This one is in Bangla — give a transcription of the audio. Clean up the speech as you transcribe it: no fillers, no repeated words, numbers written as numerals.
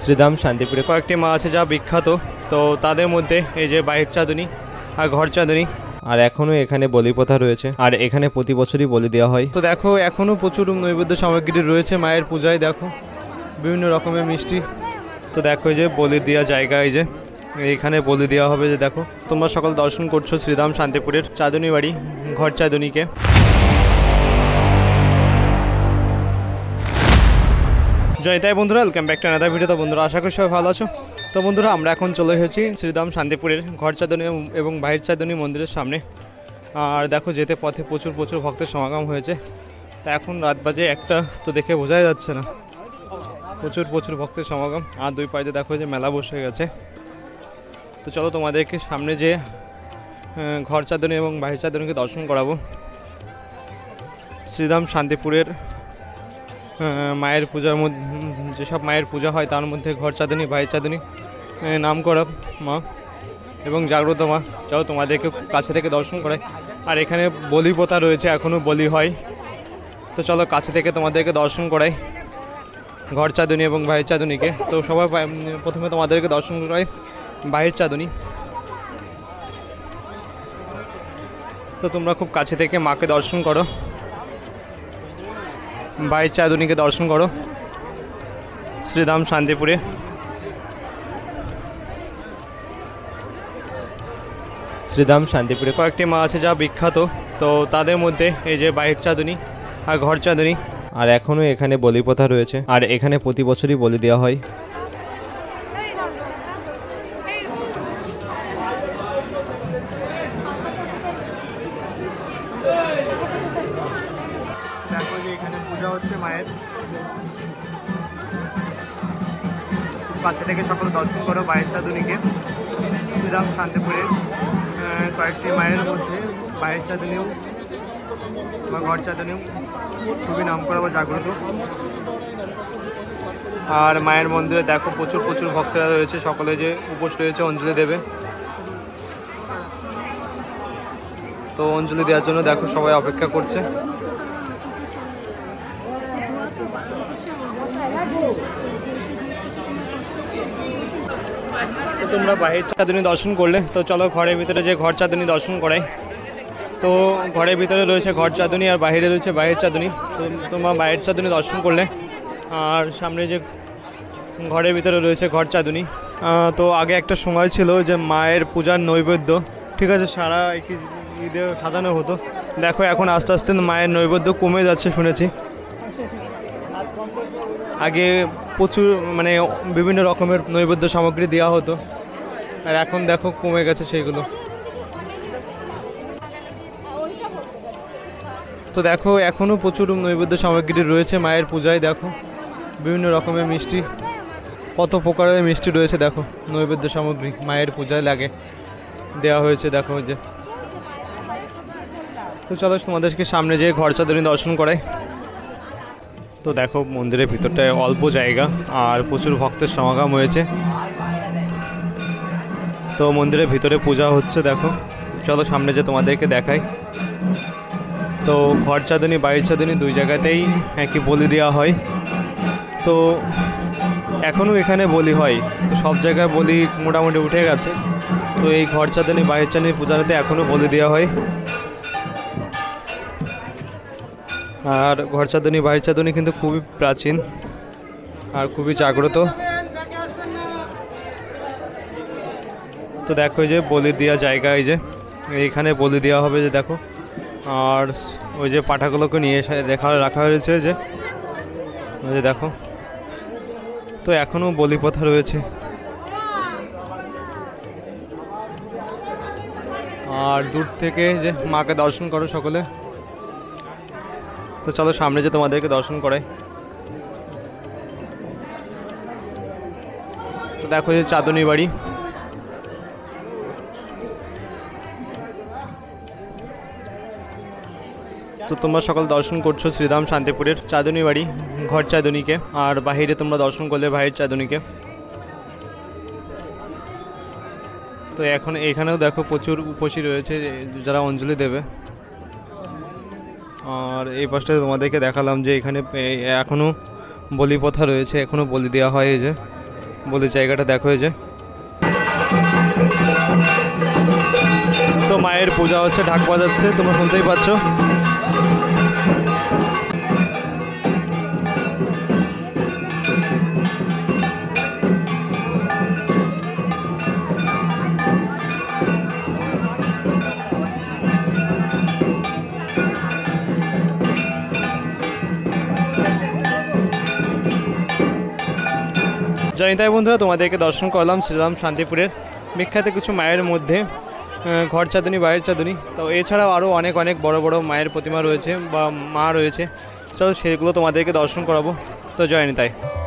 শ্রীধাম শান্তিপুরে কয়েকটি মা আছে যা বিখ্যাত, তো তাদের মধ্যে এই যে বাহির চাঁদনী আর ঘর চাঁদনী, আর এখনও এখানে বলি প্রথা রয়েছে, আর এখানে প্রতি বছরই বলি দেওয়া হয়। তো দেখো এখনও প্রচুর নৈবেদ্য সামগ্রী রয়েছে মায়ের পূজায়, দেখো বিভিন্ন রকমের মিষ্টি। তো দেখো এই যে বলি দেওয়া জায়গা, এই যে এইখানে বলি দেওয়া হবে। যে দেখো তোমরা সকল দর্শন করছো শ্রীধাম শান্তিপুরের চাঁদনী বাড়ি ঘর চাঁদনীকে। জয় তাই বন্ধুরা, welcome back to another video. তো বন্ধুরা আশা করি সবাই ভালো আছো। তো বন্ধুরা আমরা এখন চলে এসেছি শ্রীধাম শান্তিপুরের ঘর চাঁদনী এবং বাহির চাঁদনী মন্দিরের সামনে। আর দেখো যেতে পথে প্রচুর ভক্তের সমাগম হয়েছে। তা এখন রাত বাজে 1টা, তো দেখে বোঝাই যাচ্ছে না, প্রচুর ভক্তের সমাগম। আর দুই পাশে দেখো যে মেলা বসে গেছে। তো চলো তোমাদেরকে সামনে যে ঘর চাঁদনী এবং বাহির চাঁদনীকে দর্শন করাবো। শ্রীধাম শান্তিপুরের মায়ের পূজার মধ্যে যেসব মায়ের পূজা হয় তার মধ্যে ঘর চাঁদনী বাহির চাঁদনী নাম করা মা এবং জাগ্রত মা। চলো তোমাদেরকে কাছে থেকে দর্শন করাই। আর এখানে বলি প্রথা রয়েছে, এখনও বলি হয়। তো চলো কাছে থেকে তোমাদেরকে দর্শন করাই ঘর চাঁদনী এবং বাহির চাঁদনীকে। তো সবাই প্রথমে তোমাদেরকে দর্শন করাই বাহির চাঁদনী। তো তোমরা খুব কাছে থেকে মাকে দর্শন করো, বাহির চাঁদনীকে দর্শন করো শ্রীধাম শান্তিপুরে। শ্রীধাম শান্তিপুরে কয়েকটি মা আছে যা বিখ্যাত, তো তাদের মধ্যে এই যে বাহির চাঁদনী আর ঘর চাঁদনী, আর এখনও এখানে বলি প্রথা রয়েছে, আর এখানে প্রতি বছরই বলি দেওয়া হয়। দেখো যে এখানে পূজা হচ্ছে মায়ের, কাছে থেকে সকল দর্শন করো বাহির চাঁদনীকে। শ্রীধাম শান্তিপুরের কয়েকটি মায়ের মধ্যে বাহির চাঁদনীও বা ঘর চাঁদনীও খুবই নাম করা বা জাগ্রত। আর মায়ের মন্দিরে দেখো প্রচুর ভক্তরা রয়েছে, সকলে যে উপোস রয়েছে অঞ্জলি দেবে। তো অঞ্জলি দেওয়ার জন্য দেখো সবাই অপেক্ষা করছে। তো তোমরা বাহির চাঁদনী দর্শন করলে, তো চলো ঘরের ভিতরে যে ঘর চাঁদনী দর্শন করাই। তো ঘরের ভিতরে রয়েছে ঘর চাঁদনী আর বাইরে রয়েছে বাহির চাঁদনী। তো তোমরা বাহির চাঁদনী দর্শন করলে, আর সামনে যে ঘরের ভিতরে রয়েছে ঘর চাঁদনী। তো আগে একটা সময় ছিল যে মায়ের পূজার নৈবেদ্য, ঠিক আছে, সারা ঈদে সাজানো হতো। দেখো এখন আস্তে আস্তে মায়ের নৈবেদ্য কমে যাচ্ছে শুনেছি। আগে প্রচুর মানে বিভিন্ন রকমের নৈবেদ্য সামগ্রী দেওয়া হতো, আর এখন দেখো কমে গেছে সেইগুলো। তো দেখো এখনও প্রচুর নৈবেদ্য সামগ্রী রয়েছে মায়ের পূজায়, দেখো বিভিন্ন রকমের মিষ্টি, কত প্রকারের মিষ্টি রয়েছে। দেখো নৈবেদ্য সামগ্রী মায়ের পূজায় লাগে দেওয়া হয়েছে, দেখো যে। তো চলো তোমাদেরকে সামনে যেয়ে ঘর চাঁদনী দর্শন করাই। তো দেখো মন্দিরের ভিতরটায় অল্প জায়গা আর প্রচুর ভক্তের সমাগম হয়েছে। তো মন্দিরের ভিতরে পূজা হচ্ছে, দেখো চলো সামনে যে তোমাদেরকে দেখাই। তো ঘর চাঁদনী বাহির চাঁদনী দুই জায়গাতেই একই বলি দেওয়া হয়। তো এখনও এখানে বলি হয়, তো সব জায়গায় বলি মোটামুটি উঠে গেছে। তো এই ঘর চাঁদনী বাহির চাঁদনী পূজাতে এখনও বলি দেওয়া হয়। আর ঘর চাঁদনী বাহির চাঁদনী কিন্তু খুবই প্রাচীন আর খুবই জাগ্রত। তো দেখো এই যে বলি দেওয়া জায়গা, এই যে এইখানে বলি দেওয়া হবে, যে দেখো। আর ওই যে পাঠাগুলোকে নিয়ে রাখা হয়েছে, যে ওই যে দেখো। তো এখনও বলি প্রথা রয়েছে। আর দূর থেকে যে মাকে দর্শন করো সকলে। তো চলো সামনে যে তোমাদেরকে দর্শন করাই। তো দেখো যে চাঁদনী বাড়ি। তো তোমরা সকল দর্শন করছো শ্রীধাম শান্তিপুরের চাঁদনী বাড়ি ঘর চাঁদনীকে, আর বাহিরে তোমরা দর্শন করলে বাহির চাঁদনীকে। তো এখন এখানেও দেখো প্রচুর উপসী রয়েছে যারা অঞ্জলি দেবে। আর এই পাশটা তোমাদেরকে দেখালাম যে এখানে এখনও বলি প্রথা রয়েছে, এখনও বলি দেওয়া হয়। এই যে বলে জায়গাটা দেখা হয়েছে। তো মায়ের পূজা হচ্ছে, ঢাক বাজাচ্ছে, তোমরা শুনতেই পাচ্ছ। জয়নিতাই বন্ধুরা, তোমাদেরকে দর্শন করলাম শ্রীরাম শান্তিপুরের বিখ্যাত কিছু মায়ের মধ্যে ঘর চাঁদনী, বাইরের চাঁদনী। তো এছাড়াও আরও অনেক অনেক বড় বড় মায়ের প্রতিমা রয়েছে বা মা রয়েছে। চলো সেগুলো তোমাদেরকে দর্শন করাবো। তো জয়নিতাই।